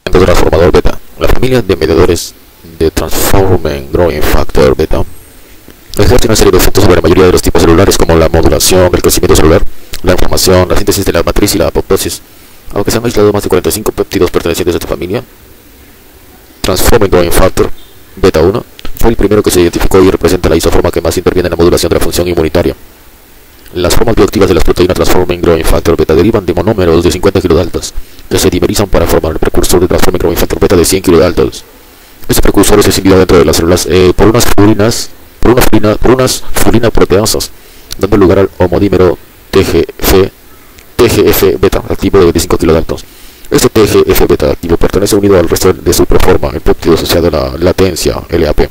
Endotransformador beta. La familia de mediadores de Transforming Growing Factor beta ejerce una serie de efectos sobre la mayoría de los tipos celulares, como la modulación, el crecimiento celular, la inflamación, la síntesis de la matriz y la apoptosis. Aunque se han aislado más de 45 péptidos pertenecientes a esta familia, Transforming Growing Factor beta 1 fue el primero que se identificó y representa la isoforma que más interviene en la modulación de la función inmunitaria. Las formas bioactivas de las proteínas Transforming Growing Factor beta derivan de monómeros de 50 kilodaltas que se dimerizan para formar el precursor de Transforming Growing Factor beta de 100 kilodaltas. Este precursor es escindido dentro de las células por unas furina proteasas, dando lugar al homodímero TGF beta activo de 25 kilodaltons. Este TGF beta activo pertenece unido al resto de su proforma, el péptido asociado a la latencia LAP.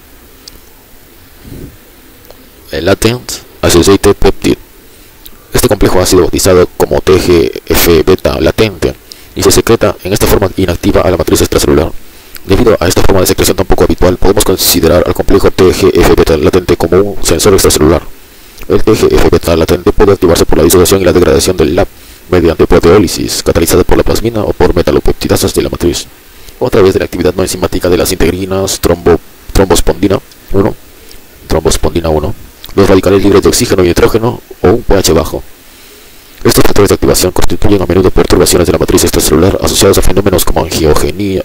El Latent Associated Peptide. Este complejo ha sido bautizado como TGF beta latente y se secreta en esta forma inactiva a la matriz extracelular. Debido a esta forma de secreción tan poco habitual, podemos considerar al complejo TGF beta latente como un sensor extracelular. El TGF beta latente puede activarse por la disociación y la degradación del LAP mediante proteólisis, catalizada por la plasmina o por metalopeptidasas de la matriz, o a través de la actividad no enzimática de las integrinas trombospondina 1, los radicales libres de oxígeno y nitrógeno o un pH bajo. Estos factores de activación constituyen a menudo perturbaciones de la matriz extracelular asociados a fenómenos como angiogenia,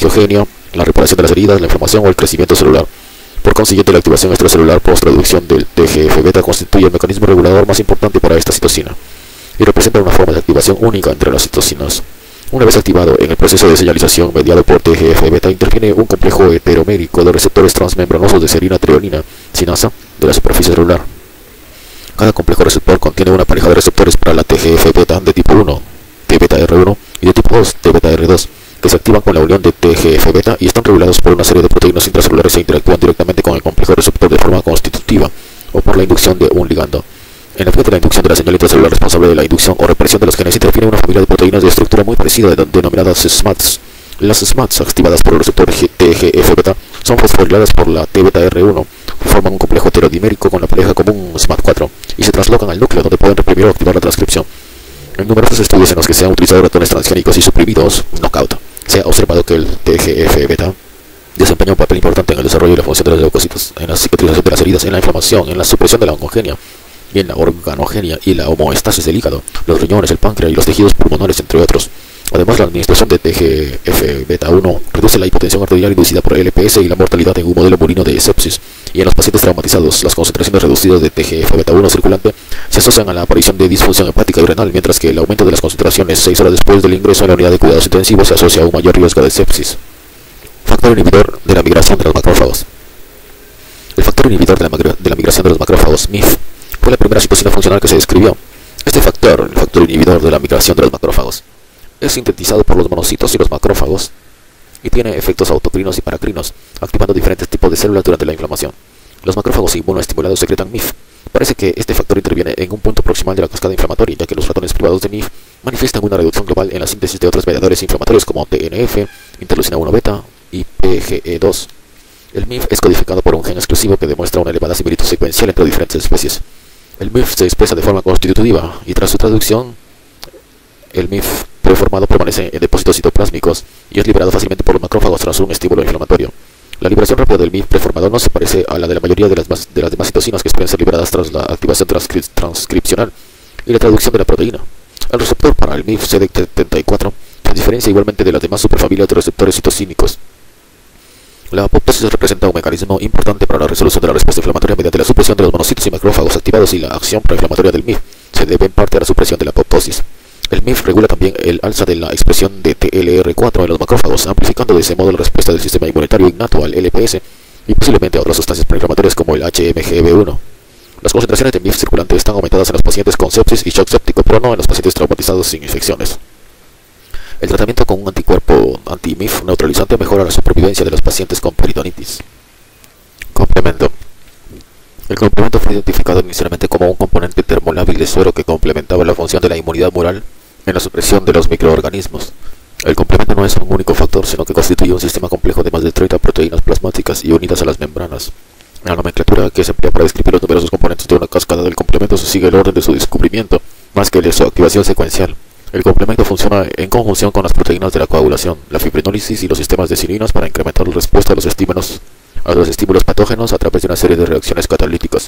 la reparación de las heridas, la inflamación o el crecimiento celular. Por consiguiente, la activación extracelular post-reducción del TGF-beta constituye el mecanismo regulador más importante para esta citosina y representa una forma de activación única entre las citocinas. Una vez activado en el proceso de señalización mediado por TGF-beta, interviene un complejo heteromérico de receptores transmembranosos de serina treonina sinasa de la superficie celular. Cada complejo receptor contiene una pareja de receptores para la TGF-beta de tipo 1, T-beta-R1, y de tipo 2, T-beta-R2, que se activan con la unión de TGF-beta y están regulados por una serie de proteínas intracelulares e interactúan directamente con el complejo receptor de forma constitutiva o por la inducción de un ligando. En efecto, la inducción de la señal intracelular responsable de la inducción o represión de los genes interfiere en una familia de proteínas de estructura muy parecida denominadas SMADs. Las SMADs, activadas por el receptor TGF-beta, son fosforiladas por la T-beta-R1, forman un complejo heterodimérico con la pareja común SMAD4 y se traslocan al núcleo, donde pueden reprimir o activar la transcripción. En numerosos estudios en los que se han utilizado ratones transgénicos y suprimidos knockout, se ha observado que el TGF-beta desempeña un papel importante en el desarrollo y la función de los leucocitos, en la cicatrización de las heridas, en la inflamación, en la supresión de la oncogenia y en la organogenia y la homeostasis del hígado, los riñones, el páncreas y los tejidos pulmonares, entre otros. Además, la administración de TGF-beta 1 reduce la hipotensión arterial inducida por LPS y la mortalidad en un modelo murino de sepsis. Y en los pacientes traumatizados, las concentraciones reducidas de TGF-beta 1 circulante se asocian a la aparición de disfunción hepática y renal, mientras que el aumento de las concentraciones 6 horas después del ingreso en la unidad de cuidados intensivos se asocia a un mayor riesgo de sepsis. Factor inhibidor de la migración de los macrófagos. El factor inhibidor de la migración de los macrófagos, MIF, fue la primera citosina funcional que se describió. Este factor, el factor inhibidor de la migración de los macrófagos, es sintetizado por los monocitos y los macrófagos y tiene efectos autocrinos y paracrinos, activando diferentes tipos de células durante la inflamación. Los macrófagos inmunoestimulados secretan MIF. Parece que este factor interviene en un punto proximal de la cascada inflamatoria, ya que los ratones privados de MIF manifiestan una reducción global en la síntesis de otros mediadores inflamatorios como TNF, interleucina 1 beta y PGE2. El MIF es codificado por un gen exclusivo que demuestra una elevada similitud secuencial entre diferentes especies. El MIF se expresa de forma constitutiva y tras su traducción, el MIF preformado permanece en depósitos citoplásmicos y es liberado fácilmente por los macrófagos tras un estímulo inflamatorio. La liberación rápida del MIF preformado no se parece a la de la mayoría de las demás citocinas que pueden ser liberadas tras la activación transcripcional y la traducción de la proteína. El receptor para el MIF CD74 se diferencia igualmente de las demás superfamilias de receptores citocínicos. La apoptosis representa un mecanismo importante para la resolución de la respuesta inflamatoria mediante la supresión de los monocitos y macrófagos activados, y la acción proinflamatoria del MIF se debe en parte a la supresión de la apoptosis. El MIF regula también el alza de la expresión de TLR4 en los macrófagos, amplificando de ese modo la respuesta del sistema inmunitario innato al LPS y posiblemente a otras sustancias proinflamatorias como el HMGB1. Las concentraciones de MIF circulante están aumentadas en los pacientes con sepsis y shock séptico, pero no en los pacientes traumatizados sin infecciones. El tratamiento con un anticuerpo anti-MIF neutralizante mejora la supervivencia de los pacientes con peritonitis. Complemento. El complemento fue identificado inicialmente como un componente termolábil de suero que complementaba la función de la inmunidad mural en la supresión de los microorganismos. El complemento no es un único factor, sino que constituye un sistema complejo de más de 30 proteínas plasmáticas y unidas a las membranas. La nomenclatura que se emplea para describir los numerosos componentes de una cascada del complemento se sigue el orden de su descubrimiento, más que el de su activación secuencial. El complemento funciona en conjunción con las proteínas de la coagulación, la fibrinólisis y los sistemas de cilinas para incrementar la respuesta a los estímulos patógenos a través de una serie de reacciones catalíticas.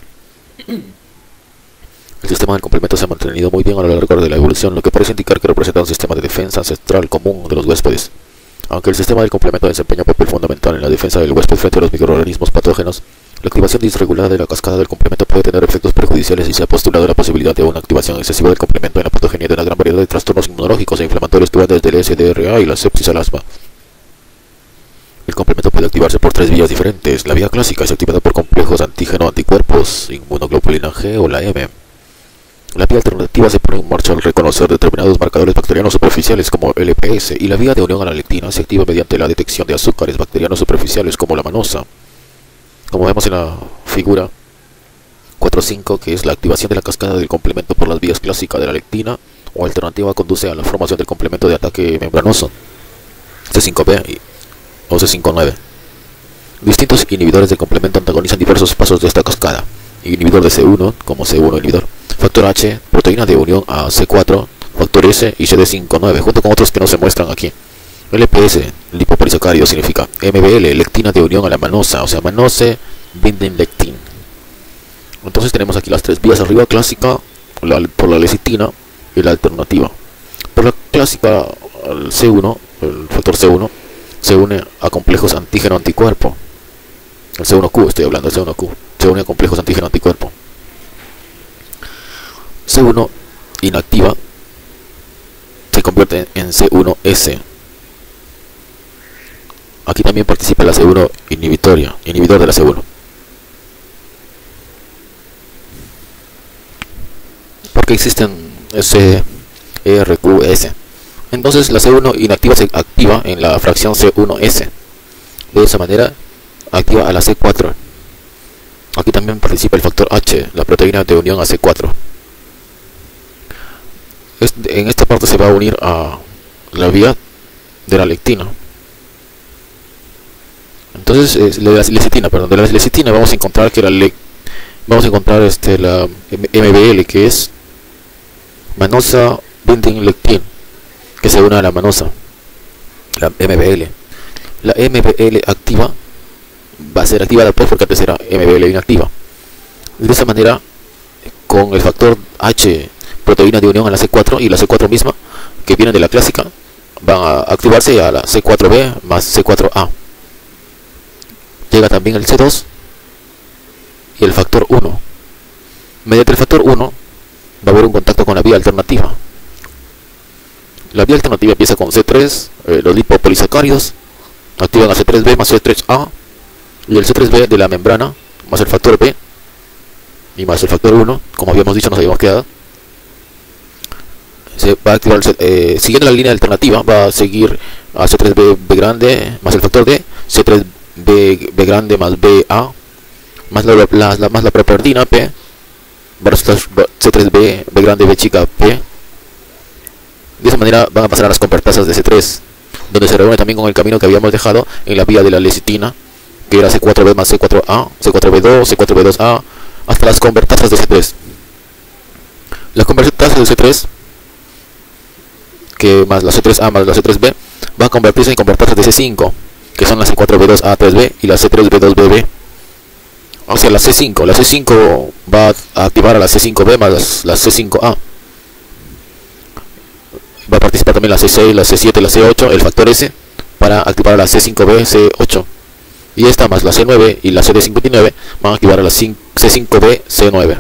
El sistema del complemento se ha mantenido muy bien a lo largo de la evolución, lo que parece indicar que representa un sistema de defensa ancestral común de los huéspedes. Aunque el sistema del complemento desempeña un papel fundamental en la defensa del huésped frente a los microorganismos patógenos, la activación disregulada de la cascada del complemento puede tener efectos perjudiciales y se ha postulado la posibilidad de una activación excesiva del complemento en la patogenia de una gran variedad de trastornos inmunológicos e inflamatorios que van desde el SDRA y la sepsis al asma. El complemento puede activarse por tres vías diferentes. La vía clásica es activada por complejos antígeno-anticuerpos, inmunoglobulina G o la M. La vía alternativa se pone en marcha al reconocer determinados marcadores bacterianos superficiales como LPS, y la vía de unión a la lectina se activa mediante la detección de azúcares bacterianos superficiales como la manosa. Como vemos en la figura 4.5, que es la activación de la cascada del complemento por las vías clásicas de la lectina, o alternativa conduce a la formación del complemento de ataque membranoso, C5b o C5-9. Distintos inhibidores del complemento antagonizan diversos pasos de esta cascada. Inhibidor de C1, como C1 inhibidor, factor H, proteína de unión a C4, factor S y CD5-9, junto con otros que no se muestran aquí. LPS, lipopolisacárido, significa MBL, lectina de unión a la manosa, o sea, mannose binding lectin. Entonces tenemos aquí las tres vías arriba, clásica, por la lecitina, y la alternativa. Por la clásica, el C1, el factor C1, se une a complejos antígeno-anticuerpo. El C1Q, estoy hablando del C1Q. Se une a complejos antígeno-anticuerpo. C1 inactiva se convierte en C1S. Aquí también participa la C1 inhibidor de la C1. Porque existen SERQS. Entonces la C1 inactiva se activa en la fracción C1S. De esa manera activa a la C4. Aquí también participa el factor H, la proteína de unión a C4. En esta parte se va a unir a la vía de la lectina. Entonces, de la lecitina vamos a encontrar que la MBL, que es manosa binding lectin, que se une a la manosa, la MBL. La MBL activa va a ser activada después porque antes era MBL inactiva. De esa manera, con el factor H, proteína de unión a la C4 y la C4 misma, que vienen de la clásica, van a activarse a la C4b más C4a. Llega también el C2 y el factor 1. Mediante el factor 1 va a haber un contacto con la vía alternativa. La vía alternativa empieza con C3, los lipopolisacáridos activan a C3b más C3a, y el C3b de la membrana más el factor B y más el factor 1, como habíamos dicho, nos habíamos quedado, se va a activar, siguiendo la línea alternativa, va a seguir a C3b B grande más el factor D, C3b B grande más BA más la preperdina P, C3b B grande B chica P. De esa manera van a pasar a las convertasas de C3, donde se reúne también con el camino que habíamos dejado en la vía de la lecitina, que era C4b más C4a, C4b2, C4b2a, hasta las convertasas de C3. Las convertasas de C3, que más la C3a más la C3b, va a convertirse en convertasas de C5, que son la C4b2a3b y la C3b2bb. O sea, la C5 va a activar a la C5b más la C5a. Va a participar también la C6, la C7, la C8, el factor S, para activar a la C5b, C8. Y esta más la C9 y la CD59 van a activar a la C5b, C9.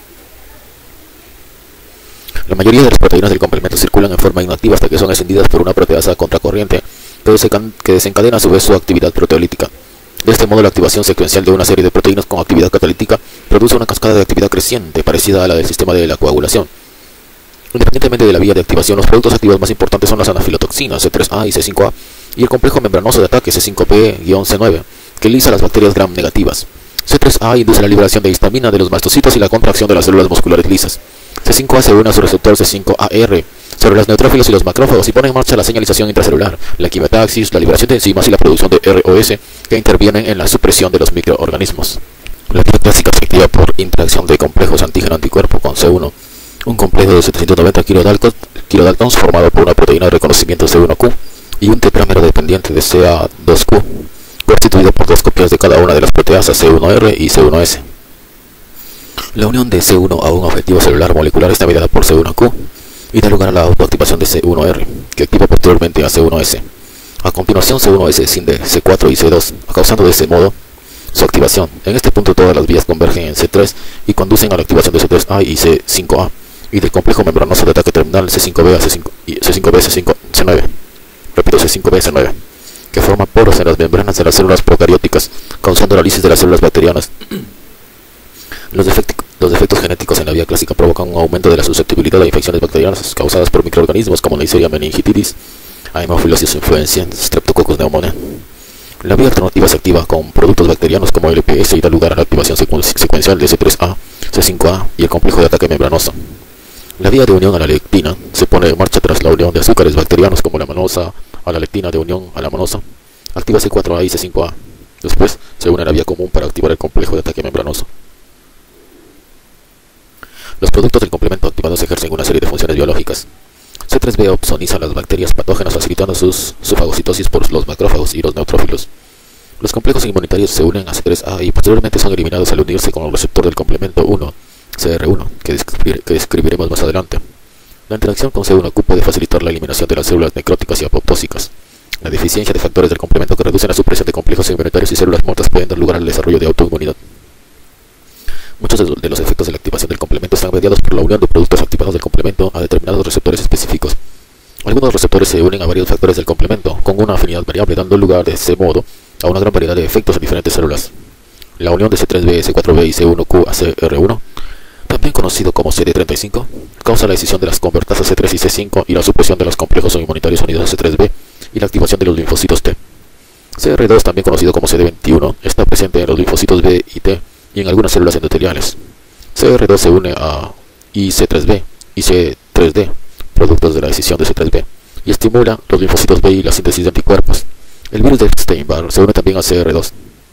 La mayoría de las proteínas del complemento circulan en forma inactiva hasta que son encendidas por una proteasa contracorriente que desencadena a su vez su actividad proteolítica. De este modo, la activación secuencial de una serie de proteínas con actividad catalítica produce una cascada de actividad creciente parecida a la del sistema de la coagulación. Independientemente de la vía de activación, los productos activos más importantes son las anafilotoxinas C3A y C5A y el complejo membranoso de ataque C5p-C9, que lisa las bacterias gram negativas. C3A induce la liberación de histamina de los mastocitos y la contracción de las células musculares lisas. C5A se une a su receptor C5AR sobre los neutrófilos y los macrófagos y pone en marcha la señalización intracelular, la quimiotaxis, la liberación de enzimas y la producción de ROS que intervienen en la supresión de los microorganismos. La vía clásica se activa por interacción de complejos antígeno-anticuerpo con C1. Un complejo de 790 kilodaltons formado por una proteína de reconocimiento C1Q y un tetrámero dependiente de CA2Q, constituido por dos copias de cada una de las proteasas C1R y C1S. La unión de C1 a un objetivo celular molecular está mediada por C1Q y da lugar a la autoactivación de C1R, que activa posteriormente a C1S. A continuación, C1S escinde C4 y C2, causando de ese modo su activación. En este punto todas las vías convergen en C3 y conducen a la activación de C3A y C5A y del complejo membranoso de ataque terminal C5B a C5B-C9. Repito, C5B-C9, que forma poros en las membranas de las células procarióticas, causando la lisis de las células bacterianas. Los defectos genéticos en la vía clásica provocan un aumento de la susceptibilidad a infecciones bacterianas causadas por microorganismos como Neisseria meningitis, Haemophilus influenzae, Streptococcus pneumoniae. La vía alternativa se activa con productos bacterianos como LPS y da lugar a la activación secuencial de C3A, C5A y el complejo de ataque membranoso. La vía de unión a la lectina se pone en marcha tras la unión de azúcares bacterianos como la manosa a la lectina de unión a la manosa. Activa C4A y C5A. Después se une a la vía común para activar el complejo de ataque membranoso. Los productos del complemento activados ejercen una serie de funciones biológicas. C3b opsoniza las bacterias patógenas facilitando su fagocitosis por los macrófagos y los neutrófilos. Los complejos inmunitarios se unen a C3A y posteriormente son eliminados al unirse con el receptor del complemento 1, CR1, que describiremos más adelante. La interacción con C1Q puede facilitar la eliminación de las células necróticas y apoptósicas. La deficiencia de factores del complemento que reducen la supresión de complejos inmunitarios y células muertas pueden dar lugar al desarrollo de autoinmunidad. Muchos de los efectos de la activación del complemento están mediados por la unión de productos activados del complemento a determinados receptores específicos. Algunos receptores se unen a varios factores del complemento con una afinidad variable, dando lugar de ese modo a una gran variedad de efectos en diferentes células. La unión de C3b, C4b y C1Q a CR1, también conocido como CD35, causa la escisión de las convertasas C3 y C5 y la supresión de los complejos inmunitarios unidos a C3b y la activación de los linfocitos T. CR2, también conocido como CD21, está presente en los linfocitos B y T y en algunas células endoteliales. CR2 se une a IC3B y C3D, productos de la escisión de C3B, y estimula los linfocitos B y la síntesis de anticuerpos. El virus de Epstein-Barr se une también a CR2.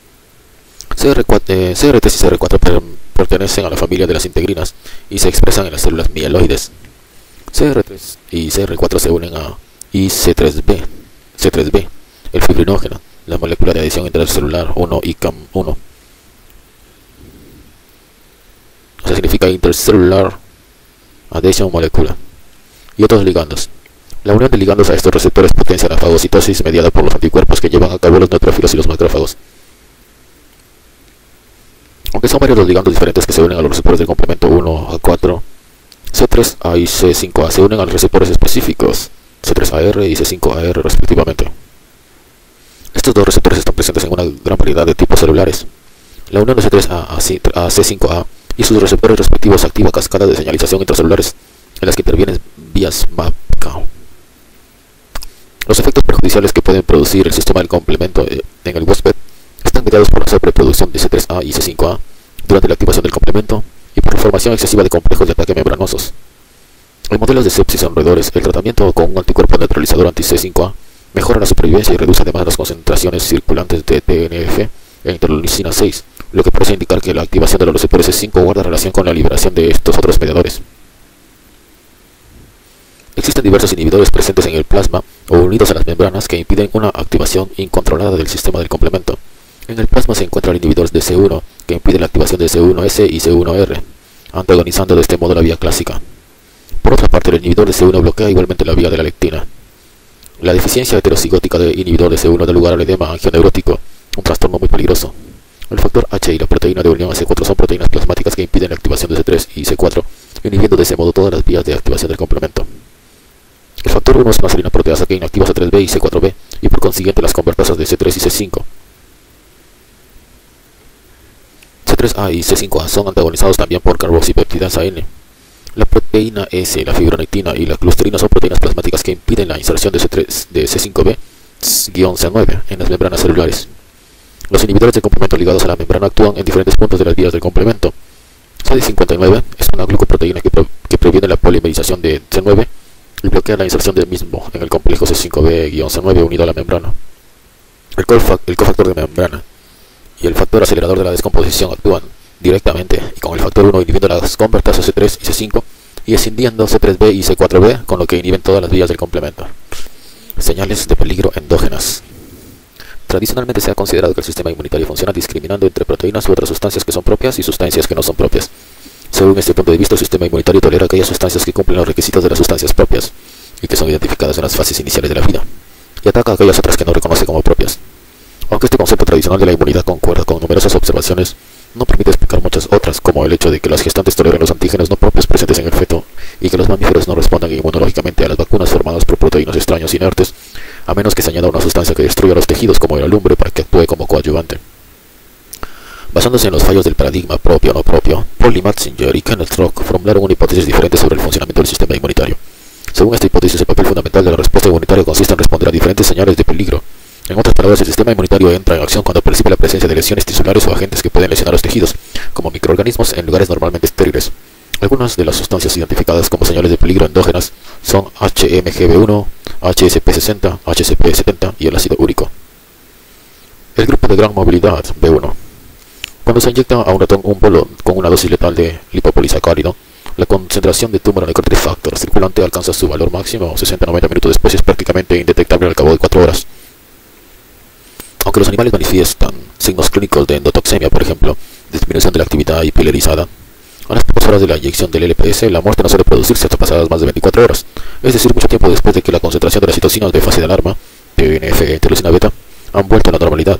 CRT y CR4 pertenecen a la familia de las integrinas y se expresan en las células mieloides. CR3 y CR4 se unen a C3B, el fibrinógeno, la molécula de adición intercelular 1 ICAM1. O sea, significa Intercellular Adhesion Molecule, y otros ligandos. La unión de ligandos a estos receptores potencia la fagocitosis mediada por los anticuerpos que llevan a cabo los neutrófilos y los macrófagos. Aunque son varios los ligandos diferentes que se unen a los receptores del complemento 1 a 4, C3A y C5A se unen a los receptores específicos C3AR y C5AR respectivamente. Estos dos receptores están presentes en una gran variedad de tipos celulares. La unión de C3A a C5A y sus receptores respectivos activa cascadas de señalización intracelulares en las que intervienen vías MAPK. Los efectos perjudiciales que pueden producir el sistema del complemento en el huésped están mediados por la sobreproducción de C3A y C5A durante la activación del complemento y por la formación excesiva de complejos de ataque membranosos. En modelos de sepsis en roedores, el tratamiento con un anticuerpo neutralizador anti-C5A mejora la supervivencia y reduce además las concentraciones circulantes de TNF e interleucina 6, lo que parece indicar que la activación de los receptores C5 guarda relación con la liberación de estos otros mediadores. Existen diversos inhibidores presentes en el plasma o unidos a las membranas que impiden una activación incontrolada del sistema del complemento. En el plasma se encuentra el inhibidor de C1, que impide la activación de C1S y C1R, antagonizando de este modo la vía clásica. Por otra parte, el inhibidor de C1 bloquea igualmente la vía de la lectina. La deficiencia heterocigótica de inhibidor de C1 da lugar al edema angioneurótico, un trastorno muy peligroso. El factor H y la proteína de unión a C4 son proteínas plasmáticas que impiden la activación de C3 y C4, inhibiendo de ese modo todas las vías de activación del complemento. El factor 1 es una serina proteasa que inactiva C3b y C4b, y por consiguiente las convertasas de C3 y C5. C3A y C5A son antagonizados también por carboxipeptidasa N. La proteína S, la fibronectina y la clusterina son proteínas plasmáticas que impiden la inserción de C5b-C9 en las membranas celulares. Los inhibidores de complemento ligados a la membrana actúan en diferentes puntos de las vías del complemento. CD59 es una glucoproteína que previene la polimerización de C9 y bloquea la inserción del mismo en el complejo C5b-C9 unido a la membrana. El cofactor de membrana y el factor acelerador de la descomposición actúan directamente y con el factor 1 inhibiendo las convertasas C3 y C5 y escindiendo C3b y C4b, con lo que inhiben todas las vías del complemento. Señales de peligro endógenas. Tradicionalmente se ha considerado que el sistema inmunitario funciona discriminando entre proteínas u otras sustancias que son propias y sustancias que no son propias. Según este punto de vista, el sistema inmunitario tolera aquellas sustancias que cumplen los requisitos de las sustancias propias y que son identificadas en las fases iniciales de la vida, y ataca a aquellas otras que no reconoce como propias. Aunque este concepto tradicional de la inmunidad concuerda con numerosas observaciones, no permite explicar muchas otras, como el hecho de que las gestantes toleren los antígenos no propios presentes en el feto y que los mamíferos no respondan inmunológicamente a las vacunas formadas por proteínas extraños inertes, a menos que se añada una sustancia que destruya los tejidos como el alumbre para que actúe como coadyuvante. Basándose en los fallos del paradigma propio o no propio, Paul Matzinger y Kenneth Rock formularon una hipótesis diferente sobre el funcionamiento del sistema inmunitario. Según esta hipótesis, el papel fundamental de la respuesta inmunitaria consiste en responder a diferentes señales de peligro. En otras palabras, el sistema inmunitario entra en acción cuando percibe la presencia de lesiones tisulares o agentes que pueden lesionar los tejidos, como microorganismos en lugares normalmente estériles. Algunas de las sustancias identificadas como señales de peligro endógenas son HMGB1, HSP60, HCP70 y el ácido úrico. El grupo de gran movilidad B1. Cuando se inyecta a un ratón un bolo con una dosis letal de lipopolisacárido, la concentración de tumor necrotic factor circulante alcanza su valor máximo 60-90 minutos después y es prácticamente indetectable al cabo de 4 horas. Aunque los animales manifiestan signos clínicos de endotoxemia, por ejemplo, disminución de la actividad hipilerizada, a las pocas horas de la inyección del LPS, la muerte no suele producirse hasta pasadas más de 24 horas, es decir, mucho tiempo después de que la concentración de las citocinas de fase de alarma, TNF e interleucina beta, han vuelto a la normalidad.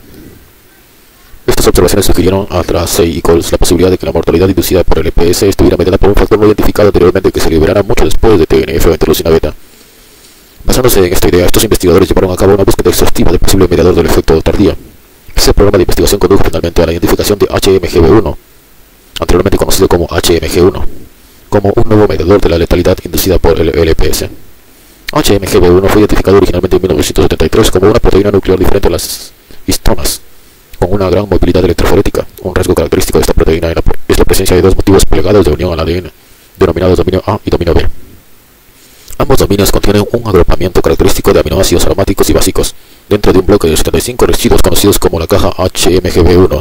Estas observaciones sugirieron a Tracey y Coles la posibilidad de que la mortalidad inducida por el LPS estuviera mediada por un factor no identificado anteriormente que se liberara mucho después de TNF o interleucina beta. Basándose en esta idea, estos investigadores llevaron a cabo una búsqueda exhaustiva del posible mediador del efecto tardía. Este programa de investigación condujo finalmente a la identificación de HMGB1, anteriormente conocido como HMG1, como un nuevo mediador de la letalidad inducida por el LPS. HMGB1 fue identificado originalmente en 1973 como una proteína nuclear diferente a las histonas, con una gran movilidad electroforética. Un rasgo característico de esta proteína es la presencia de dos motivos plegados de unión al ADN, denominados dominio A y dominio B. Ambos dominios contienen un agrupamiento característico de aminoácidos aromáticos y básicos, dentro de un bloque de 75 residuos conocidos como la caja HMGB1.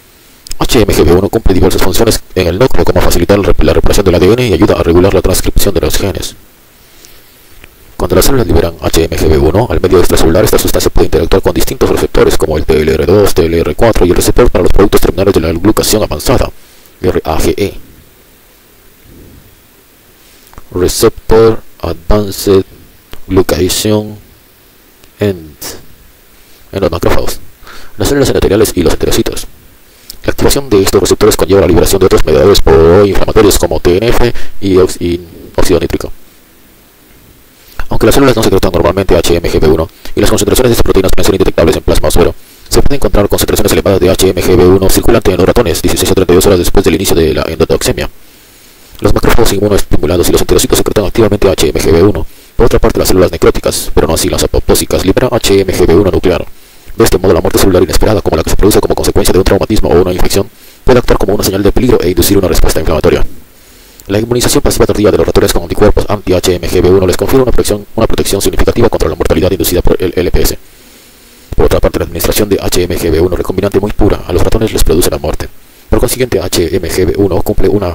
HMGB1 cumple diversas funciones en el núcleo, como facilitar la reparación del ADN y ayuda a regular la transcripción de los genes. Cuando las células liberan HMGB1 al medio extracelular, esta sustancia puede interactuar con distintos receptores como el TLR2, TLR4 y el receptor para los productos terminales de la glucación avanzada, RAGE. Receptor Advanced Glucation End en los macrófagos, las células endoteliales y los enterocitos. La activación de estos receptores conlleva la liberación de otros mediadores proinflamatorios como TNF y óxido nítrico. Aunque las células no secretan normalmente HMGB1 y las concentraciones de estas proteínas pueden ser indetectables en plasma o suero, se pueden encontrar concentraciones elevadas de HMGB1 circulante en los ratones 16 a 32 horas después del inicio de la endotoxemia. Los macrófagos inmunoestimulados y los enterocitos secretan activamente HMGB1. Por otra parte, las células necróticas, pero no así las apoptósicas, liberan HMGB1 nuclear. De este modo, la muerte celular inesperada, como la que se produce como consecuencia de un traumatismo o una infección, puede actuar como una señal de peligro e inducir una respuesta inflamatoria. La inmunización pasiva tardía de los ratones con anticuerpos anti-HMGB1 les confiere una protección significativa contra la mortalidad inducida por el LPS. Por otra parte, la administración de HMGB1 recombinante muy pura a los ratones les produce la muerte. Por consiguiente, HMGB1 cumple una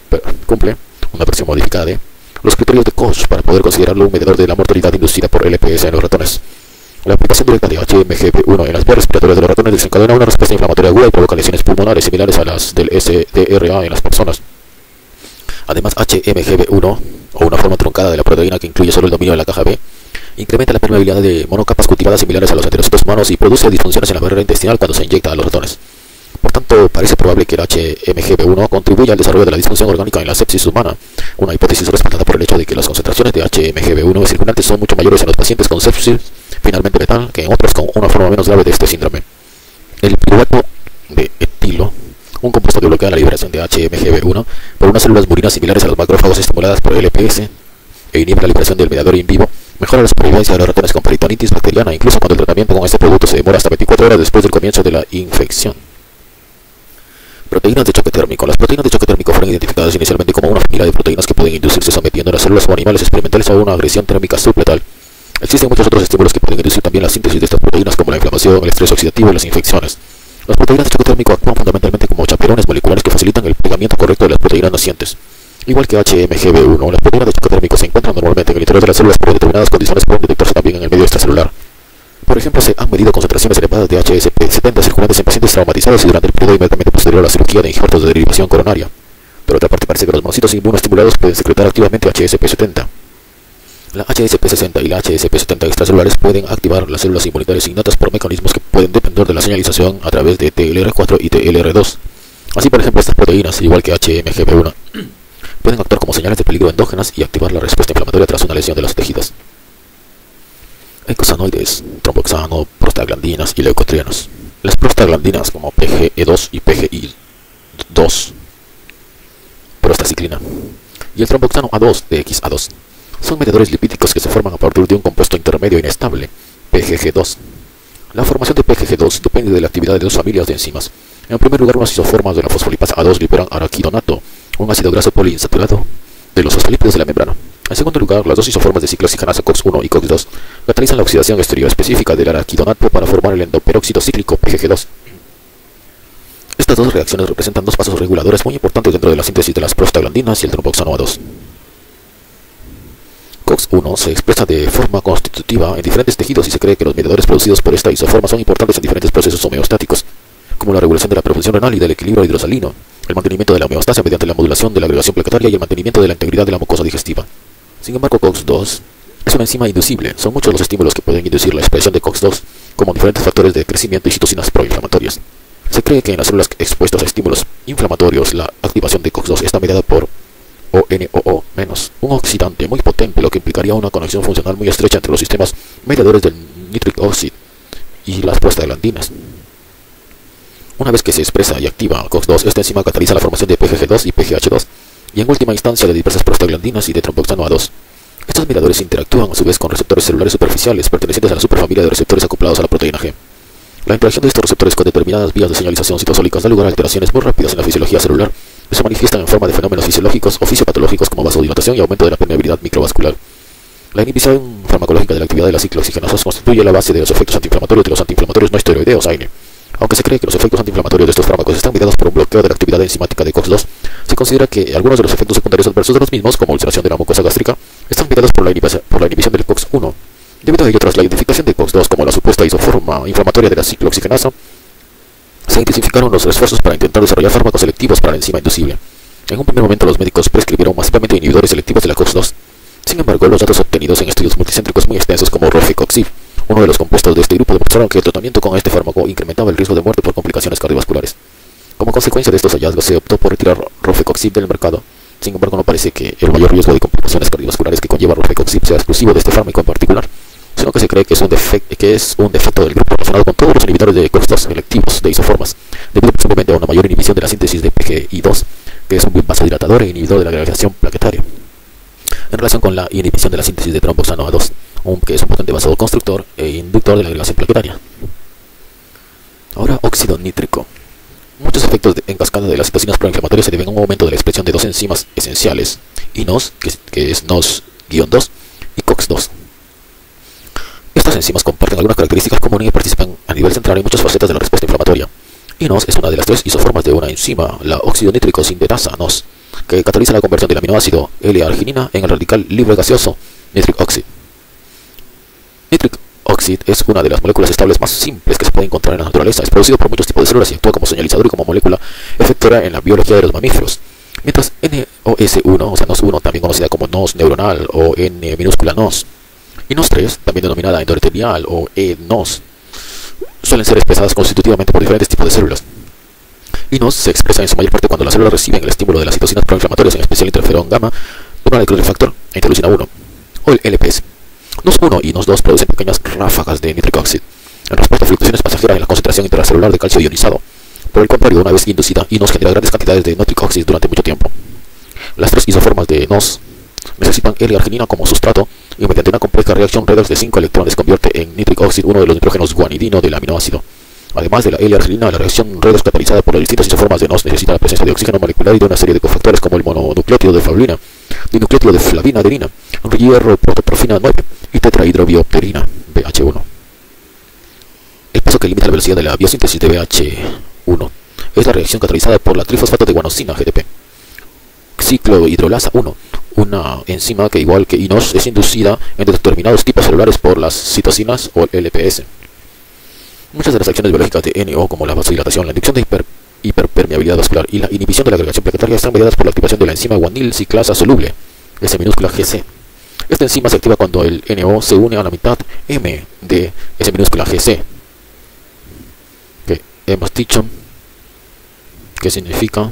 versión modificada de los criterios de Koch para poder considerarlo un mediador de la mortalidad inducida por LPS en los ratones. La aplicación directa de HMGB1 en las vías respiratorias de los ratones desencadena una respuesta inflamatoria aguda y provoca lesiones pulmonares similares a las del SDRA en las personas. Además, HMGB1, o una forma truncada de la proteína que incluye solo el dominio de la caja B, incrementa la permeabilidad de monocapas cultivadas similares a los enterocitos humanos y produce disfunciones en la barrera intestinal cuando se inyecta a los ratones. Por tanto, parece probable que el HMGB1 contribuya al desarrollo de la disfunción orgánica en la sepsis humana, una hipótesis respaldada por el hecho de que las concentraciones de HMGB1 circulantes son mucho mayores en los pacientes con sepsis finalmente letal que en otros con una forma menos grave de este síndrome. El piruvato de etilo, un compuesto que bloquea la liberación de HMGB1 por unas células murinas similares a los macrófagos estimuladas por LPS e inhibe la liberación del mediador in vivo, mejora la supervivencia de los ratones con peritonitis bacteriana, incluso cuando el tratamiento con este producto se demora hasta 24 horas después del comienzo de la infección. Proteínas de choque térmico. Las proteínas de choque térmico fueron identificadas inicialmente como una familia de proteínas que pueden inducirse sometiendo a las células o animales experimentales a una agresión térmica subletal. Existen muchos otros estímulos que pueden inducir también la síntesis de estas proteínas, como la inflamación, el estrés oxidativo y las infecciones. Las proteínas de choque térmico actúan fundamentalmente como chaperones moleculares que facilitan el pegamiento correcto de las proteínas nacientes. Igual que HMGB1, las proteínas de choque térmico se encuentran normalmente en el interior de las células, pero en determinadas condiciones pueden detectarse también en el medio extracelular. Por ejemplo, se han medido concentraciones elevadas de HSP70 circulantes en pacientes traumatizados y durante el periodo inmediatamente posterior a la cirugía de injertos de derivación coronaria. Por otra parte, parece que los monocitos inmunoestimulados pueden secretar activamente HSP70. La HSP60 y la HSP70 extracelulares pueden activar las células inmunitarias innatas por mecanismos que pueden depender de la señalización a través de TLR4 y TLR2. Así, por ejemplo, estas proteínas, igual que HMGB1, pueden actuar como señales de peligro endógenas y activar la respuesta inflamatoria tras una lesión de los tejidos. Eicosanoides, tromboxano, prostaglandinas y leucotrienos. Las prostaglandinas como PGE2 y PGI2, prostaciclina, y el tromboxano A2 de XA2 son mediadores lipídicos que se forman a partir de un compuesto intermedio inestable, PGG2. La formación de PGG2 depende de la actividad de dos familias de enzimas. En primer lugar, unas isoformas de la fosfolipasa A2 liberan araquidonato, un ácido graso poliinsaturado de los fosfolípidos de la membrana. En segundo lugar, las dos isoformas de ciclooxigenasa COX-1 y COX-2 catalizan la oxidación estereoespecífica del araquidonato para formar el endoperóxido cíclico PGG2. Estas dos reacciones representan dos pasos reguladores muy importantes dentro de la síntesis de las prostaglandinas y el tromboxano A2. COX-1 se expresa de forma constitutiva en diferentes tejidos y se cree que los mediadores producidos por esta isoforma son importantes en diferentes procesos homeostáticos, como la regulación de la perfusión renal y del equilibrio hidrosalino, el mantenimiento de la homeostasia mediante la modulación de la agregación plaquetaria y el mantenimiento de la integridad de la mucosa digestiva. Sin embargo, COX-2 es una enzima inducible. Son muchos los estímulos que pueden inducir la expresión de COX-2, como diferentes factores de crecimiento y citocinas proinflamatorias. Se cree que en las células expuestas a estímulos inflamatorios, la activación de COX-2 está mediada por ONOO-, un oxidante muy potente, lo que implicaría una conexión funcional muy estrecha entre los sistemas mediadores del nitric oxide y las prostaglandinas. Una vez que se expresa y activa COX-2, esta enzima cataliza la formación de PGG2 y PGH2, y en última instancia de diversas prostaglandinas y de tromboxano A2. Estos mediadores interactúan a su vez con receptores celulares superficiales pertenecientes a la superfamilia de receptores acoplados a la proteína G. La interacción de estos receptores con determinadas vías de señalización citosólicas da lugar a alteraciones muy rápidas en la fisiología celular, que se manifiestan en forma de fenómenos fisiológicos o fisiopatológicos como vasodilatación y aumento de la permeabilidad microvascular. La inhibición farmacológica de la actividad de las ciclooxigenasas constituye la base de los efectos antiinflamatorios de los antiinflamatorios no esteroideos AINE. Aunque se cree que los efectos antiinflamatorios de estos fármacos están mediados por un bloqueo de la actividad enzimática de COX-2, se considera que algunos de los efectos secundarios adversos de los mismos, como ulceración de la mucosa gástrica, están mediados por la inhibición del COX-1. Debido a ello, tras la identificación de COX-2 como la supuesta isoforma inflamatoria de la ciclooxigenasa, se intensificaron los esfuerzos para intentar desarrollar fármacos selectivos para la enzima inducible. En un primer momento, los médicos prescribieron masivamente inhibidores selectivos de la COX-2. Sin embargo, los datos obtenidos en estudios multicéntricos muy extensos como rofecoxib, uno de los compuestos de este grupo, demostraron que el tratamiento con este fármaco incrementaba el riesgo de muerte por complicaciones cardiovasculares. Como consecuencia de estos hallazgos, se optó por retirar rofecoxib del mercado. Sin embargo, no parece que el mayor riesgo de complicaciones cardiovasculares que conlleva rofecoxib sea exclusivo de este fármaco en particular, sino que se cree que es un defecto del grupo relacionado con todos los inhibidores de COX-2 selectivos de isoformas, debido precisamente a una mayor inhibición de la síntesis de PGI2, que es un vasodilatador e inhibidor de la agregación plaquetaria, en relación con la inhibición de la síntesis de tromboxano A2, que es un potente vasoconstructor e inductor de la agregación plaquetaria. Ahora, óxido nítrico. Muchos efectos en cascada de las citocinas proinflamatorias se deben a un aumento de la expresión de dos enzimas esenciales, INOS, que es NOS-2, y COX-2. Estas enzimas comparten algunas características comunes y participan a nivel central en muchas facetas de la respuesta inflamatoria. INOS es una de las tres isoformas de una enzima, la óxido nítrico sintetasa NOS, que cataliza la conversión del aminoácido L-arginina en el radical libre gaseoso nitric oxide. Nitric oxide es una de las moléculas estables más simples que se puede encontrar en la naturaleza. Es producido por muchos tipos de células y actúa como señalizador y como molécula efectora en la biología de los mamíferos. Mientras NOS1, o sea NOS1, también conocida como NOS neuronal o N minúscula NOS, y NOS3, también denominada endotelial o E-NOS, suelen ser expresadas constitutivamente por diferentes tipos de células. INOS se expresa en su mayor parte cuando las células reciben el estímulo de las citocinas proinflamatorias, en especial interferón gamma, tumoral factor e interleucina 1, o el LPS. NOS1 y NOS2 producen pequeñas ráfagas de nitric oxide en respuesta a fluctuaciones pasajeras en la concentración intracelular de calcio ionizado. Por el contrario, una vez inducida, INOS genera grandes cantidades de nitric oxide durante mucho tiempo. Las tres isoformas de NOS necesitan L-arginina como sustrato y mediante una compleja reacción redox de 5 electrones convierte en nitric oxide uno de los nitrógenos guanidino del aminoácido. Además de la L-arginina, la reacción redox catalizada por las distintas isoformas de NOS necesita la presencia de oxígeno molecular y de una serie de cofactores como el mononucleótido de flavina, dinucleótido de flavina adenina, hierro protoporfina 9 y tetrahidrobiopterina BH1. El paso que limita la velocidad de la biosíntesis de BH1 es la reacción catalizada por la trifosfato de guanosina GDP. ciclohidrolasa 1, una enzima que, igual que INOS, es inducida en determinados tipos celulares por las citocinas o el LPS. Muchas de las acciones biológicas de NO, como la vasodilatación, la inducción de hiperpermeabilidad vascular y la inhibición de la agregación plaquetaria, están mediadas por la activación de la enzima guanil ciclasa soluble, S minúscula GC. Esta enzima se activa cuando el NO se une a la mitad M de S minúscula GC, que hemos dicho que significa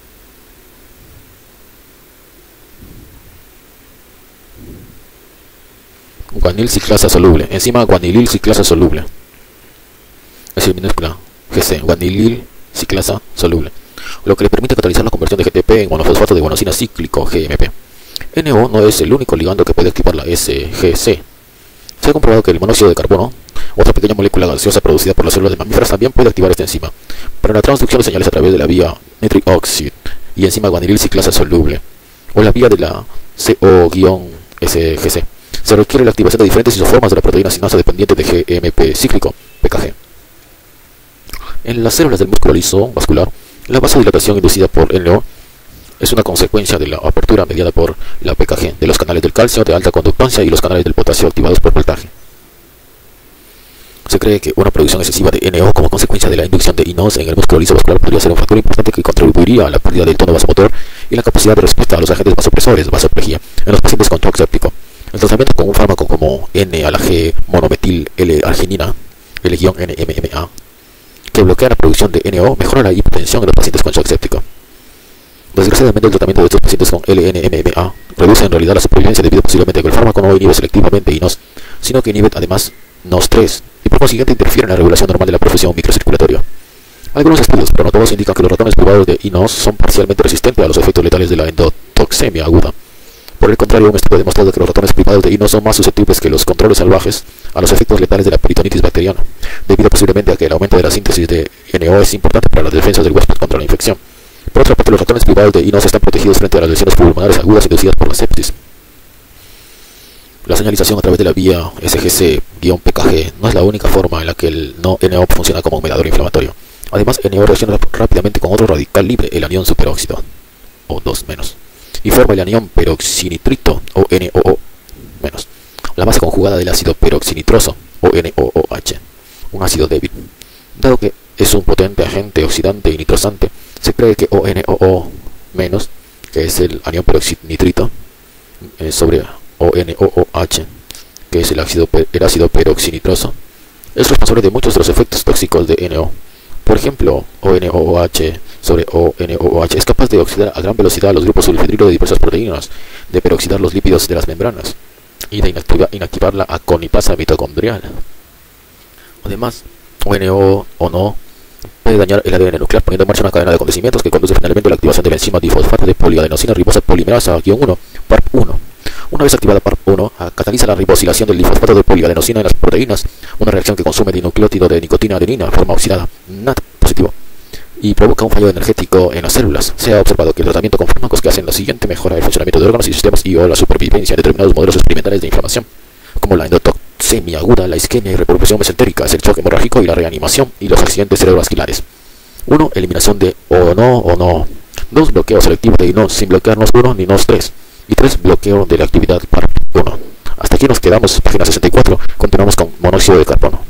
guanil ciclasa soluble, enzima guanilil ciclasa soluble, S minúscula GC, guanilil ciclasa soluble, lo que le permite catalizar la conversión de GTP en monofosfato de guanosina cíclico GMP. NO no es el único ligando que puede activar la SGC. Se ha comprobado que el monóxido de carbono, otra pequeña molécula gaseosa producida por las células de mamíferos, también puede activar esta enzima para la transducción de señales a través de la vía nitric oxide y enzima guanilil ciclasa soluble, o la vía de la CO-SGC. Se requiere la activación de diferentes isoformas de la proteína sinasa dependiente de GMP cíclico, PKG. En las células del músculo liso vascular, la vasodilatación inducida por NO es una consecuencia de la apertura mediada por la PKG de los canales del calcio de alta conductancia y los canales del potasio activados por voltaje. Se cree que una producción excesiva de NO como consecuencia de la inducción de INOS en el músculo liso vascular podría ser un factor importante que contribuiría a la pérdida del tono vasomotor y la capacidad de respuesta a los agentes vasopresores, vasoplejía, en los pacientes con shock séptico. El tratamiento con un fármaco como N-G monometil L-arginina, L-NMMA, que bloquea la producción de NO, mejora la hipotensión en los pacientes con shock séptico. Desgraciadamente, el tratamiento de estos pacientes con LNMMA reduce en realidad la supervivencia debido posiblemente a que el fármaco no inhibe selectivamente INOS, sino que inhibe además NOS3 y por consiguiente interfiere en la regulación normal de la perfusión microcirculatoria. Algunos estudios, pero no todos, indican que los ratones privados de INOS son parcialmente resistentes a los efectos letales de la endotoxemia aguda. Por el contrario, un estudio ha demostrado que los ratones privados de INOS son más susceptibles que los controles salvajes a los efectos letales de la peritonitis bacteriana, debido posiblemente a que el aumento de la síntesis de NO es importante para las defensas del huésped contra la infección. Por otra parte, los ratones privados de INOS están protegidos frente a las lesiones pulmonares agudas inducidas por la sepsis. La señalización a través de la vía SGC-PKG no es la única forma en la que el NO funciona como un mediador inflamatorio. Además, NO reacciona rápidamente con otro radical libre, el anión superóxido, o 2-, y forma el anión peroxinitrito, o NOO-, la base conjugada del ácido peroxinitroso, o NOOH, un ácido débil. Dado que es un potente agente oxidante y nitrosante, se cree que ONOO-, que es el anión peroxinitrito, sobre ONOOH, que es el ácido peroxinitroso, es responsable de muchos de los efectos tóxicos de NO. Por ejemplo, ONOOH sobre ONOOH es capaz de oxidar a gran velocidad los grupos sulfidrilo de diversas proteínas, de peroxidar los lípidos de las membranas y de inactivar la aconitasa mitocondrial. Además, ONO o no puede dañar el ADN nuclear poniendo en marcha una cadena de acontecimientos que conduce finalmente a la activación de la enzima difosfato de poliadenosina ribosa polimerasa-1, PARP1. Una vez activada PARP1, cataliza la ribosilación del difosfato de poliadenosina en las proteínas, una reacción que consume dinucleótido de nicotina-adenina, forma oxidada, NAT positivo, y provoca un fallo energético en las células. Se ha observado que el tratamiento con fármacos que hacen lo siguiente mejora el funcionamiento de órganos y sistemas y o la supervivencia en determinados modelos experimentales de inflamación, como la endotoxemia aguda, la isquemia y repercusión mesentérica, el shock hemorrágico y la reanimación y los accidentes cerebrovasculares. 1. Eliminación de ONO. 2. Bloqueo selectivo de INOS sin bloquear NOS1 ni NOS3. Y 3. Bloqueo de la actividad PARP1. Hasta aquí nos quedamos, página 64. Continuamos con monóxido de carbono.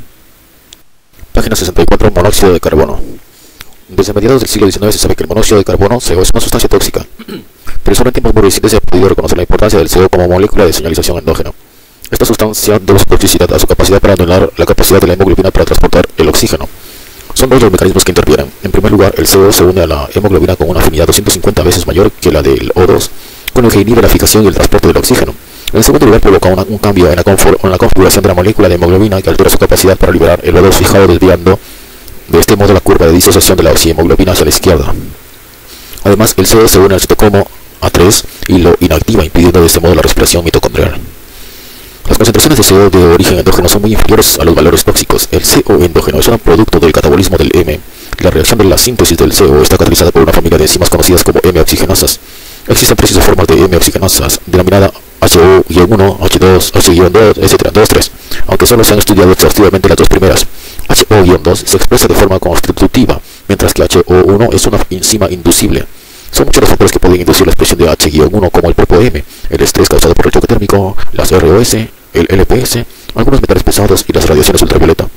Página 64. Monóxido de carbono. Desde mediados del siglo XIX se sabe que el monóxido de carbono, CO, es una sustancia tóxica, pero solo en tiempos muy recientes se ha podido reconocer la importancia del CO como molécula de señalización endógena. Esta sustancia debe su toxicidad a su capacidad para anular la capacidad de la hemoglobina para transportar el oxígeno. Son dos los mecanismos que intervienen. En primer lugar, el CO se une a la hemoglobina con una afinidad 250 veces mayor que la del O2, con lo que inhibe la fijación y el transporte del oxígeno. En segundo lugar, provoca un cambio en la configuración de la molécula de hemoglobina que altera su capacidad para liberar el O2 fijado, desviando de este modo la curva de disociación de la oxihemoglobina hacia la izquierda. Además, el CO se une al citocromo A3 y lo inactiva, impidiendo de este modo la respiración mitocondrial. Las concentraciones de CO de origen endógeno son muy inferiores a los valores tóxicos. El CO endógeno es un producto del catabolismo del M. La reacción de la síntesis del CO está catalizada por una familia de enzimas conocidas como M-oxigenasas. Existen tres isoformas de M-oxigenasas, denominada HO-1, H2, H-2, etc. 2, 3, aunque solo se han estudiado exhaustivamente las dos primeras. HO-2 se expresa de forma constitutiva, mientras que HO1 es una enzima inducible. Son muchos los factores que pueden inducir la expresión de H-1 como el propio M, el estrés causado por el choque térmico, las ROS, el LPS, algunos metales pesados y las radiaciones ultravioleta.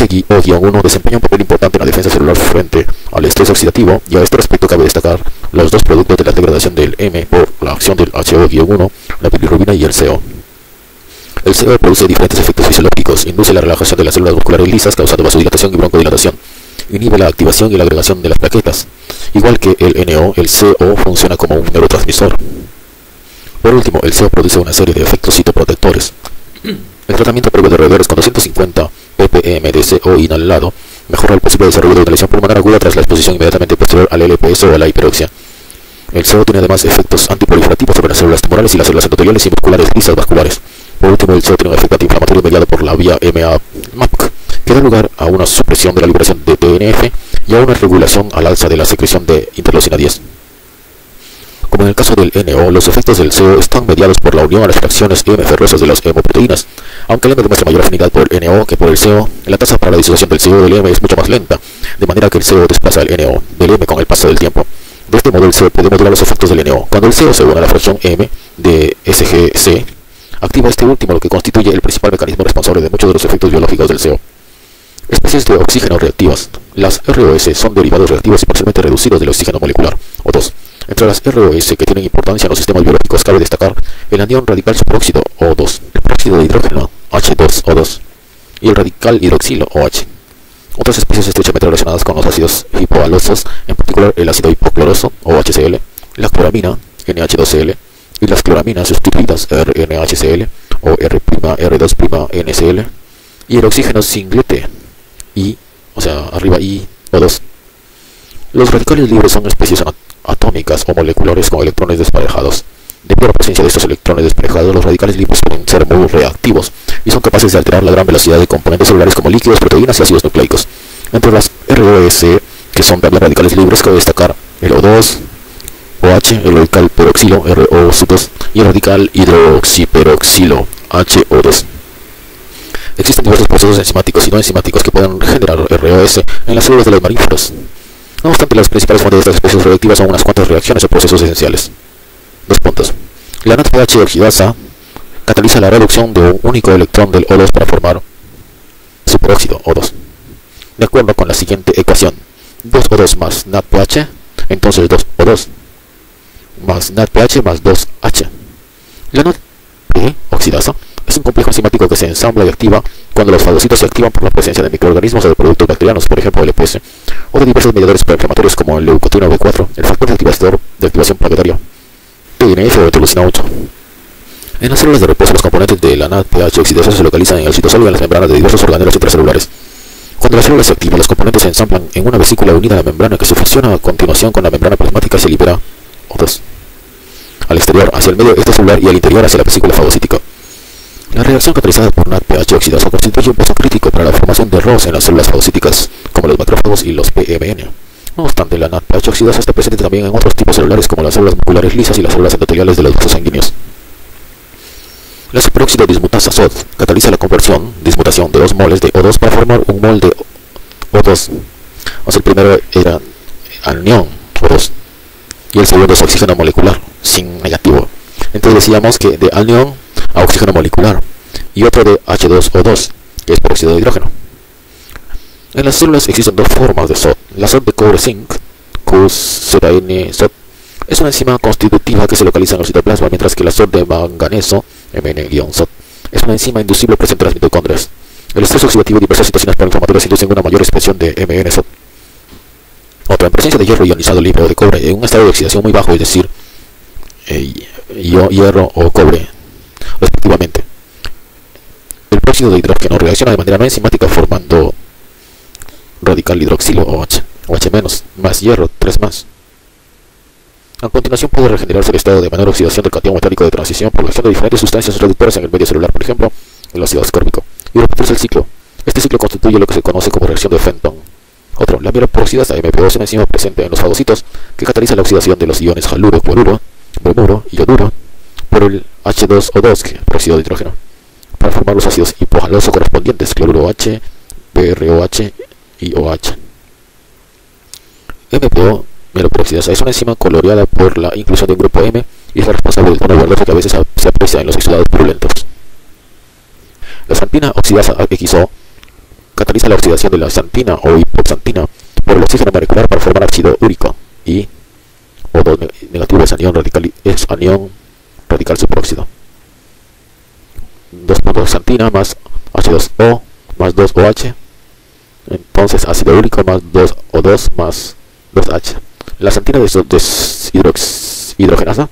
H-1 desempeña un papel importante en la defensa celular frente al estrés oxidativo, y a este respecto cabe destacar los dos productos de la degradación del M por la acción del HO-1, la bilirrubina y el CO. El CO produce diferentes efectos fisiológicos, induce la relajación de las células musculares lisas causando vasodilatación y broncodilatación, inhibe la activación y la agregación de las plaquetas. Igual que el NO, el CO funciona como un neurotransmisor. Por último, el CO produce una serie de efectos citoprotectores. El tratamiento previo de roedores con 250 ppm de CO inhalado mejora el posible desarrollo de una lesión pulmonar aguda tras la exposición inmediatamente posterior al LPS o a la hiperoxia. El CO tiene además efectos antiproliferativos sobre las células tumorales y las células endoteliales y musculares lisas vasculares. Por último, el CO tiene un efecto antiinflamatorio mediado por la vía MAP, que da lugar a una supresión de la liberación de TNF y a una regulación al alza de la secreción de interleucina 10. Como en el caso del NO, los efectos del CO están mediados por la unión a las fracciones M ferrosas de las hemoproteínas. Aunque el M demuestra mayor afinidad por el NO que por el CO, la tasa para la disociación del CO del M es mucho más lenta, de manera que el CO desplaza el NO del M con el paso del tiempo. De este modo, el CO puede modular los efectos del NO. Cuando el CO se une a la fracción M de SGC, activa este último, lo que constituye el principal mecanismo responsable de muchos de los efectos biológicos del CO. Especies de oxígeno reactivas. Las ROS son derivados reactivos y parcialmente reducidos del oxígeno molecular, O2. Entre las ROS que tienen importancia en los sistemas biológicos cabe destacar el anión radical superóxido, O2, el peróxido de hidrógeno, H2O2, y el radical hidroxilo, OH. Otras especies estrechamente relacionadas con los ácidos hipoalosos, en particular el ácido hipocloroso, o HCl, la cloramina, NH2Cl, y las cloraminas sustituidas, RNHCl, o R', R2', y el oxígeno singlete, I, o sea, arriba I, O2. Los radicales libres son especies atómicas o moleculares con electrones desparejados. Debido a la presencia de estos electrones desparejados, los radicales libres pueden ser muy reactivos y son capaces de alterar la gran velocidad de componentes celulares como líquidos, proteínas y ácidos nucleicos. Entre las ROS, que son también radicales libres, cabe destacar el O2, OH, el radical peroxilo, RO2, y el radical hidroxiperoxilo, HO2. Existen diversos procesos enzimáticos y no enzimáticos que pueden generar ROS en las células de los mamíferos. No obstante, las principales fuentes de estas especies reactivas son unas cuantas reacciones o procesos esenciales. Dos puntos. La NADPH oxidasa cataliza la reducción de un único electrón del O2 para formar superóxido O2. De acuerdo con la siguiente ecuación, 2O2 más NADPH, entonces 2O2 más NADPH más 2H. La NADPH oxidasa es un complejo enzimático que se ensambla y activa cuando los fagocitos se activan por la presencia de microorganismos o de productos bacterianos, por ejemplo el LPS, o de diversos mediadores proinflamatorios como el leucotrieno B4, el factor de activación plaquetaria, TNF o interleucina 8. En las células de reposo, los componentes de la NADPH oxidasa se localizan en el citosol y en las membranas de diversos organelos intracelulares. Cuando la célula se activa, los componentes se ensamblan en una vesícula unida a la membrana que se fusiona a continuación con la membrana plasmática y se libera O2 al exterior, hacia el medio extracelular y al interior hacia la vesícula fagocítica. La reacción catalizada por NADPH oxidasa constituye un paso crítico para la formación de ROS en las células fagocíticas, como los macrófagos y los PMN. No obstante, la NADPH oxidasa está presente también en otros tipos celulares como las células musculares lisas y las células endoteliales de los vasos sanguíneos. La superóxido dismutasa SOD cataliza la dismutación de 2 moles de O2 para formar un mol de O2. O sea, el primero era anión O2 y el segundo es oxígeno molecular, sin negativo. Entonces decíamos que de anión a oxígeno molecular, y otro de H2O2, que es peróxido de hidrógeno. En las células existen dos formas de SOD. La SOD de cobre-zinc, QZN-SOD, es una enzima constitutiva que se localiza en el citoplasma, mientras que la SOD de manganeso, Mn-SOD, es una enzima inducible presente en las mitocondrias. El estrés oxidativo y diversas citocinas proinflamatorias inducen una mayor expresión de Mn-SOD. Otra, en presencia de hierro ionizado libre o de cobre en un estado de oxidación muy bajo, es decir, hierro o cobre, respectivamente, el peróxido de hidrógeno reacciona de manera no enzimática formando radical hidroxilo OH, OH- más hierro 3 más. A continuación puede regenerarse el estado de menor oxidación del catión metálico de transición por la acción de diferentes sustancias reductoras en el medio celular, por ejemplo, el ácido ascórbico, y repetirse el ciclo. Este ciclo constituye lo que se conoce como reacción de Fenton. Otro, la mieloperoxidasa MPO es una enzima presente en los fagocitos que cataliza la oxidación de los iones haluro, cloruro, bromuro y yoduro por el H2O2, que es peróxido de hidrógeno, para formar los ácidos hipohalosos correspondientes, cloruro H, PROH y OH. MPO mieloperoxidasa es una enzima coloreada por la inclusión de un grupo M y es la responsable del tono verdoso que a veces se aprecia en los exudados purulentos. La xantina oxidasa XO cataliza la oxidación de la xantina o hipoxantina por el oxígeno molecular para formar ácido úrico y O2 negativo es anión radical superóxido. 2 puntos xantina más H2O más 2OH, entonces ácido úrico más 2O2 más 2H. La xantina deshidrogenasa,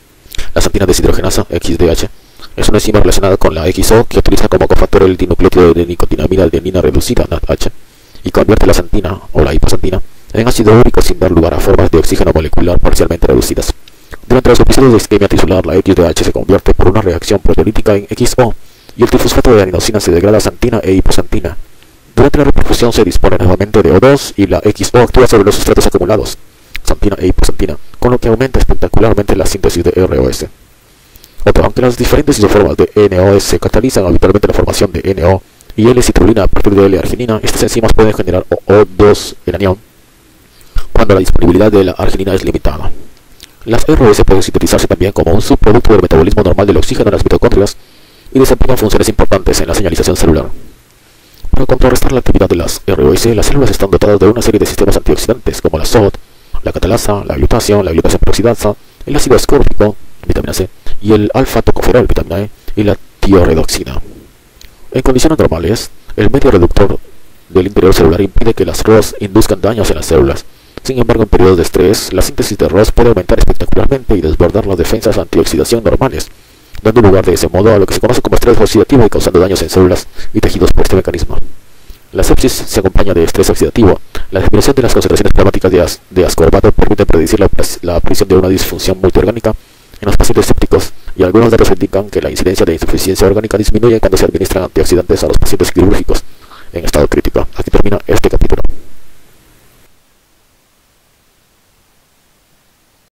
XDH, es una enzima relacionada con la XO que utiliza como cofactor el dinucleótido de nicotinamida adenina reducida NADH y convierte la xantina o la hipoxantina en ácido úrico sin dar lugar a formas de oxígeno molecular parcialmente reducidas. Durante los episodios de isquemia tisular, la XDH se convierte por una reacción proteolítica en XO y el trifosfato de adenosina se degrada a xantina e hipoxantina. Durante la reperfusión se dispone nuevamente de O2 y la XO actúa sobre los sustratos acumulados, xantina e hipoxantina, con lo que aumenta espectacularmente la síntesis de ROS. Aunque las diferentes isoformas de NOS catalizan habitualmente la formación de NO y L-citrulina a partir de L-arginina, estas enzimas pueden generar O2 en anión cuando la disponibilidad de la arginina es limitada. Las ROS pueden sintetizarse también como un subproducto del metabolismo normal del oxígeno en las mitocondrias y desempeñan funciones importantes en la señalización celular. Para contrarrestar la actividad de las ROS, las células están dotadas de una serie de sistemas antioxidantes como la SOD, la catalasa, la glutación peroxidasa, el ácido ascórbico, vitamina C, y el alfa-tocoferol, vitamina E, y la tiorredoxina. En condiciones normales, el medio reductor del interior celular impide que las ROS induzcan daños en las células. Sin embargo, en periodos de estrés, la síntesis de ROS puede aumentar espectacularmente y desbordar las defensas antioxidación normales, dando lugar de ese modo a lo que se conoce como estrés oxidativo y causando daños en células y tejidos por este mecanismo. La sepsis se acompaña de estrés oxidativo. La disminución de las concentraciones plasmáticas de ascorbato permite predecir la aparición de una disfunción multiorgánica en los pacientes sépticos, y algunos datos indican que la incidencia de insuficiencia orgánica disminuye cuando se administran antioxidantes a los pacientes quirúrgicos en estado crítico. Aquí termina